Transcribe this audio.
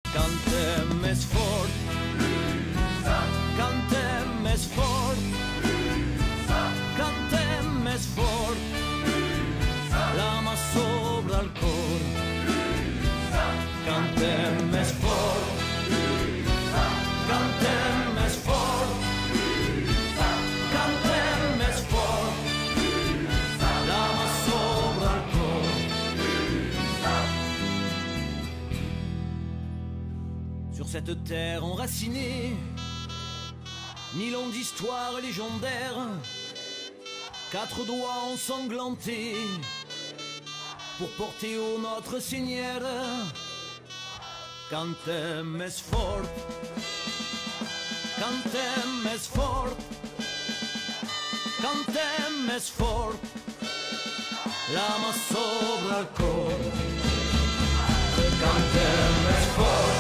Cantem més fort, cantem més fort, cantem més fort, la mà sobre el cor. Cantem més fort, cantem més fort, cantem més fort, la mà sobre el cor. Sur cette terre enracinée, 1000 ans d'histoire légendaire, 4 doigts ensanglantés pour porter au notre Seigneur. Cantem més fort, cantem més fort, cantem més fort, la mà sobre el cor. Cantem més fort,